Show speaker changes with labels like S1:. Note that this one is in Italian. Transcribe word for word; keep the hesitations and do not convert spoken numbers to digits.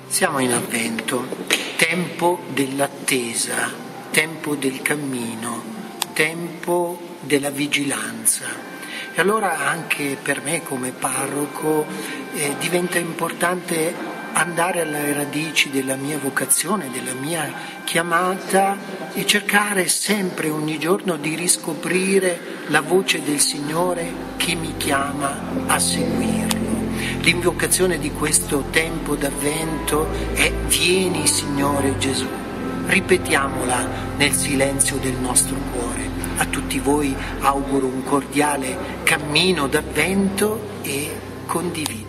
S1: Siamo in Avvento, tempo dell'attesa, tempo del cammino, tempo della vigilanza. E allora anche per me come parroco eh, diventa importante andare alle radici della mia vocazione, della mia chiamata e cercare sempre, ogni giorno, di riscoprire la voce del Signore che mi chiama a seguirlo. L'invocazione di questo tempo d'Avvento è «Vieni, Signore Gesù». Ripetiamola nel silenzio del nostro cuore. A tutti voi auguro un cordiale cammino d'Avvento e condivido.